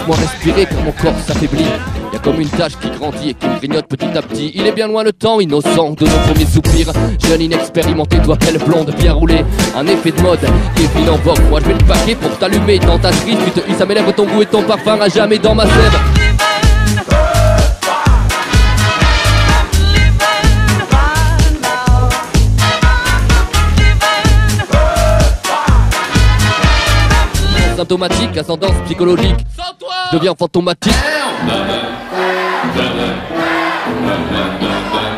Laisse-moi respirer car mon corps s'affaiblit. Y'a comme une tache qui grandit et qui me grignote petit à petit. Il est bien loin le temps innocent de nos premiers soupirs. Jeune inexpérimenté, doit belle blonde bien roulée. Un effet de mode, Kevin en vogue. Moi je vais le paquer pour t'allumer dans ta cerise. Tu te hisses à mes lèvres, ton goût et ton parfum à jamais dans ma sève. Symptomatique, ascendance psychologique. Sans toi, je deviens fantomatique.